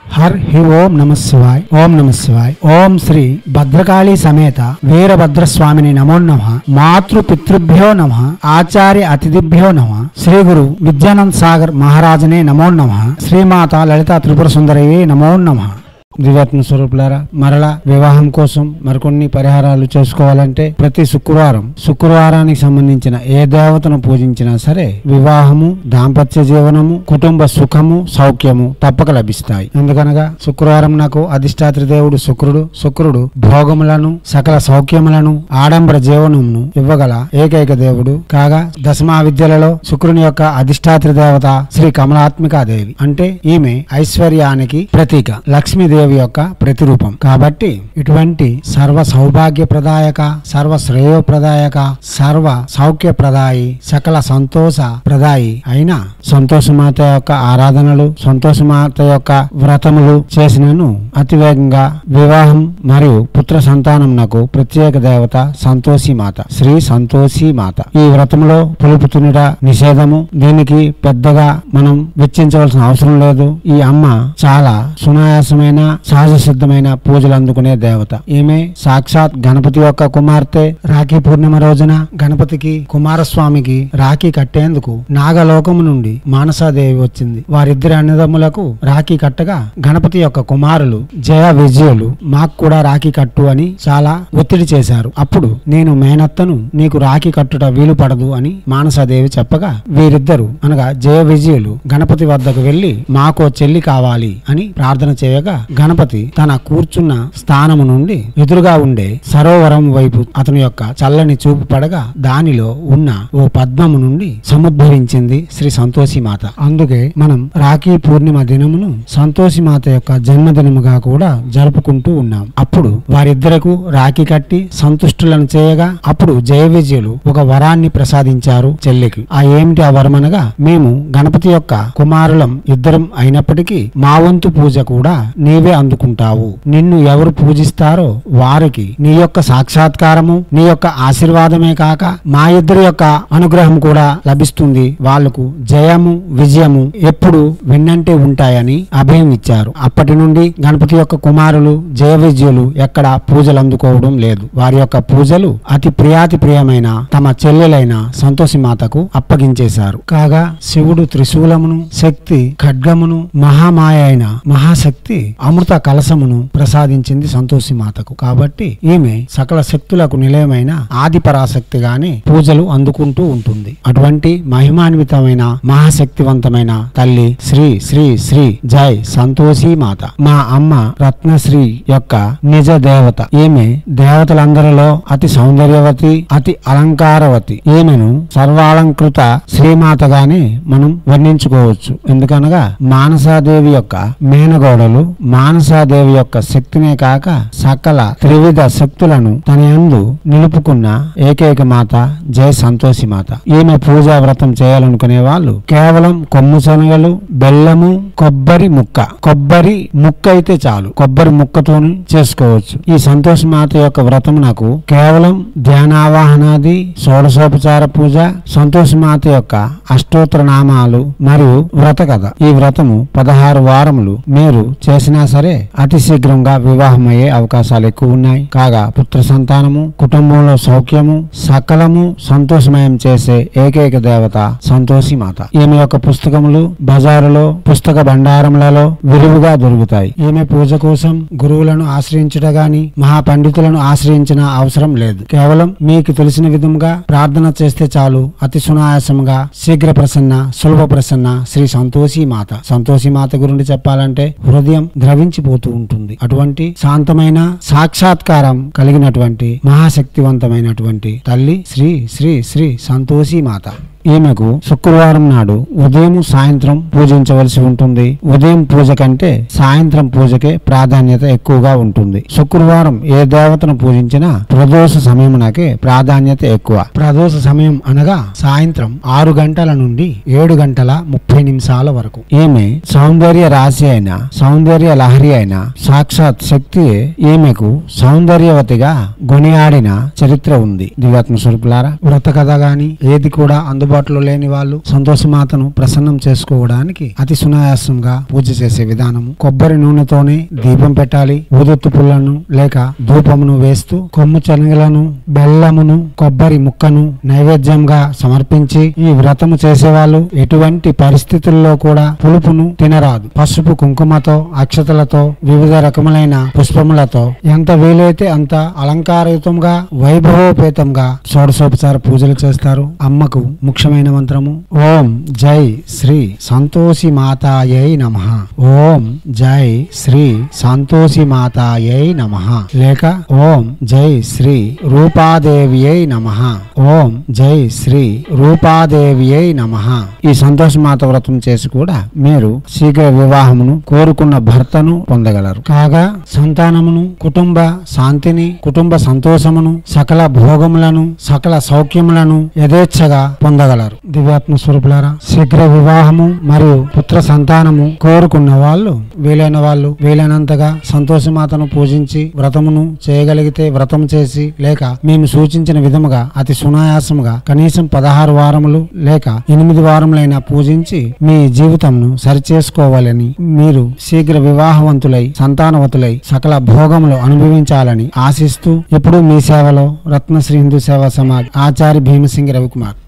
हर ही ओम नमः शिवाय। ओम नमः शिवाय। ओम श्री भद्रकाली समेत वीरभद्र स्वामिनि नमो नमः। मातृ पितृभ्यो नमः। आचार्य अतिथिभ्यो नमः। श्री गुरु विद्यानंद सागर महाराजने नमो नमः। श्रीमाता ललिता त्रिपुर सुंदरये नमो नमः। దివ్యాత్మ స్వరూపులారా, మరలా వివాహం కోసం మరికొన్ని పరిహారాలు చేసుకోవాలంటే ప్రతి శుక్రవారానికి సంబంధించిన ఏ దేవతను పూజించినా సరే వివాహము, దాంపత్య జీవనము, కుటుంబ సుఖము, సౌఖ్యము తప్పక లభిస్తాయి. ఎందుకనగా శుక్రవారం నాకు అధిష్టాత్రి దేవుడు శుక్రుడు భోగములను, సకల సౌఖ్యములను, ఆడంబర జీవనమును ఇవ్వగల ఏకైక దేవుడు కాగా దశమా విద్యలలో శుక్రుని యొక్క అధిష్టాత్రి దేవత శ్రీ కమలాత్మికాదేవి. అంటే ఈమె ఐశ్వర్యానికి ప్రతీక, లక్ష్మీదేవి యొక్క ప్రతిరూపం. కాబట్టి ఇటువంటి సర్వ సౌభాగ్య ప్రదాయక, సర్వ శ్రేయోప్రదాయక, సర్వ సౌఖ్య ప్రదాయి, సకల సంతోష ప్రదాయి అయిన సంతోషమాత యొక్క ఆరాధనలు, సంతోషమాత యొక్క వ్రతములు చేసినను అతివేగంగా వివాహం మరియు పుత్ర సంతానమునకు ప్రత్యేక దేవత సంతోషి మాత, శ్రీ సంతోషి మాత. ఈ వ్రతములో పులుపు తినుట నిషేధము. దీనికి పెద్దగా మనం వెచ్చించవలసిన అవసరం లేదు. ఈ అమ్మ చాలా సునాయాసమైన, సహజ సిద్ధమైన పూజలు అందుకునే దేవత. ఈమె సాక్షాత్ గణపతి యొక్క కుమార్తె. రాఖీ పూర్ణిమ రోజున గణపతికి, కుమారస్వామికి రాఖీ కట్టేందుకు నాగలోకము నుండి మానసాదేవి వచ్చింది. వారిద్దరి అన్నదమ్ములకు రాఖీ కట్టగా గణపతి యొక్క కుమారులు జయ విజయులు మాకు కూడా రాఖీ కట్టు అని చాలా ఒత్తిడి చేశారు. అప్పుడు నేను మేనత్తను, నీకు రాఖీ కట్టుట వీలు పడదు అని మానసాదేవి చెప్పగా వీరిద్దరు అనగా జయ విజయులు గణపతి వద్దకు వెళ్లి మాకో చెల్లి కావాలి అని ప్రార్థన చేయగా గణపతి తన కూర్చున్న స్థానము నుండి ఎదురుగా ఉండే సరోవరం వైపు అతని యొక్క చల్లని చూపు పడగా దానిలో ఉన్న ఓ పద్మము నుండి సముద్భవించింది శ్రీ సంతోషి మాత. అందుకే మనం రాఖీ పూర్ణిమ దినమును సంతోషి మాత యొక్క జన్మదినముగా కూడా జరుపుకుంటూ ఉన్నాం. అప్పుడు వారిద్దరకు రాఖీ కట్టి సంతుష్టులను చేయగా అప్పుడు జయ విజయులు ఒక వరాన్ని ప్రసాదించారు చెల్లికి. ఆ ఏమిటి ఆ వరం అనగా, మేము గణపతి యొక్క కుమారులం ఇద్దరం అయినప్పటికీ మా వంతు పూజ కూడా నీవే అందుకుంటావు. నిన్ను ఎవరు పూజిస్తారో వారికి నీ యొక్క సాక్షాత్కారము, నీ యొక్క ఆశీర్వాదమే కాక మా ఇద్దరి యొక్క అనుగ్రహం కూడా లభిస్తుంది. వాళ్లకు జయము, విజయము ఎప్పుడు వెన్నంటే ఉంటాయని అభయం ఇచ్చారు. అప్పటి నుండి గణపతి యొక్క కుమారులు జయ విజయులు ఎక్కడ పూజలు అందుకోవడం లేదు. వారి యొక్క పూజలు అతి ప్రియమైన తమ చెల్లెలైన సంతోషి మాతకు అప్పగించేశారు. కాగా శివుడు త్రిశూలమును, శక్తి ఖడ్గమును, మహామాయ అయిన మహాశక్తి అమృత కలశమును ప్రసాదించింది సంతోషి మాతకు. కాబట్టి ఈమె సకల శక్తులకు నిలయమైన ఆది పరాశక్తిగానే పూజలు అందుకుంటూ ఉంటుంది. అటువంటి మహిమాన్వితమైన మహాశక్తివంతమైన తల్లి శ్రీ శ్రీ శ్రీ జై సంతోషి మాత, మా అమ్మ రత్నశ్రీ యొక్క నిజ దేవత. ఈమె దేవతలందరిలో అతి సౌందర్యవతి, అతి అలంకారవతి. ఈమెను సర్వాలంకృత శ్రీమాతగానే మనం వర్ణించుకోవచ్చు. ఎందుకనగా మానసాదేవి యొక్క మేనగోడలు మానసాదేవి యొక్క శక్తినే కాక సకల త్రివిధ శక్తులను తన యందు నిలుపుకున్న ఏకైక మాత జయ సంతోషి మాత. ఈమె పూజా వ్రతం చేయాలనుకునే వాళ్ళు కేవలం కొమ్ము శనగలు, బెల్లము, కొబ్బరి ముక్క అయితే చాలు. కొబ్బరి ముక్కతోని చేసుకోవచ్చు. ఈ సంతోషి మాత యొక్క వ్రతం నాకు కేవలం ధ్యానావాహనాది, షోడశోపచార పూజ, సంతోషి మాత యొక్క అష్టోత్తర నామాలు మరియు వ్రత కథ. ఈ వ్రతము 16 వారములు మీరు చేసినా సరే అతి శీఘ్రంగా వివాహమయ్యే అవకాశాలు ఎక్కువ ఉన్నాయి. కాగా పుత్ర సంతానము, కుటుంబంలో సౌఖ్యము, సకలము సంతోషమయం చేసే ఏకైక దేవత సంతోషి మాత. ఈమె యొక్క పుస్తకములు బజారులో, పుస్తక భండారములలో విరివిగా దొరుకుతాయి. ఈమె పూజ కోసం గురువులను ఆశ్రయించుట గాని, మహాపండితులను ఆశ్రయించిన అవసరం లేదు. కేవలం మీకు తెలిసిన విధంగా ప్రార్థన చేస్తే చాలు. అతి సునాయాసంగా శీఘ్ర ప్రసన్న, సులభ ప్రసన్న శ్రీ సంతోషి మాత. సంతోషి మాత గురించి చెప్పాలంటే హృదయం ద్రవించిపోతూ ఉంటుంది. అటువంటి శాంతమైన సాక్షాత్కారం కలిగినటువంటి మహాశక్తివంతమైనటువంటి తల్లి శ్రీ శ్రీ శ్రీ సంతోషి మాత. ఈమెకు శుక్రవారం నాడు ఉదయం సాయంత్రం పూజించవలసి ఉంటుంది. ఉదయం పూజ కంటే సాయంత్రం పూజకే ప్రాధాన్యత ఎక్కువగా ఉంటుంది. శుక్రవారం ఏ దేవతను పూజించినా ప్రదోష సమయమునకే ప్రాధాన్యత ఎక్కువ. ప్రదోష సమయం అనగా సాయంత్రం 6 గంటల నుండి 7 గంటల 30 నిమిషాల వరకు. ఈమె సౌందర్య రాశి అయిన, సౌందర్య లహరి అయిన సాక్షాత్ శక్తియే ఈమెకు సౌందర్యవతిగా కొనియాడిన చరిత్ర ఉంది. దివ్యాత్మ స్వరూపులారా, వ్రత కథ గాని ఏది కూడా అందుబాటులో అందుబాటులో లేని వాళ్ళు సంతోషమాతను ప్రసన్నం చేసుకోవడానికి అతి సునాయాసంగా పూజ చేసే విధానము. కొబ్బరి నూనెతోనే దీపం పెట్టాలి. ఊదొత్తు పుల్లను లేక ధూపమును వేస్తూ కొమ్ము శనగలను, బెల్లమును, కొబ్బరి ముక్కను నైవేద్యంగా సమర్పించి ఈ వ్రతము చేసేవాళ్ళు ఎటువంటి పరిస్థితుల్లో కూడా పులుపును తినరాదు. పసుపు కుంకుమతో, అక్షతలతో, వివిధ రకములైన పుష్పములతో ఎంత వీలైతే అంత అలంకారయుతంగా, వైభవోపేతంగా షోడశోపచార పూజలు చేస్తారు. అమ్మకు ముఖ్యమైన మంత్రము ఓం జై శ్రీ సంతోషి మాతాయై నమః, ఓం జై శ్రీ సంతోషి మాతాయై నమః, లేక ఓం జై శ్రీ రూపాదేవియై నమః, ఓం జై శ్రీ రూపాదేవియై నమః. ఈ సంతోషమాత వ్రతం చేసి కూడా మీరు శీఘ్ర వివాహమును, కోరుకున్న భర్తను పొందగలరు. కాగా సంతానమును, కుటుంబ శాంతిని, కుటుంబ సంతోషమును, సకల భోగములను, సకల సౌఖ్యములను యథేచ్ఛగా పొందగలరు. దివ్యాత్మ స్వరూపులారా, శీఘ్ర వివాహము మరియు పుత్ర సంతానము కోరుకున్న వాళ్ళు వీలైనంతగా సంతోషమాతను పూజించి వ్రతమును చేయగలిగితే వ్రతం చేసి, లేక మేము సూచించిన విధముగా అతి సునాయాసముగా కనీసం 16 వారములు లేక 8 వారములైనా పూజించి మీ జీవితంను సరిచేసుకోవాలని, మీరు శీఘ్ర వివాహవంతులై సంతానవతులై సకల భోగములు అనుభవించాలని ఆశిస్తూ ఎప్పుడూ మీ సేవలో రత్నశ్రీ హిందూ సేవా సమాజ్ ఆచార్య భీమసింగి రవికుమార్.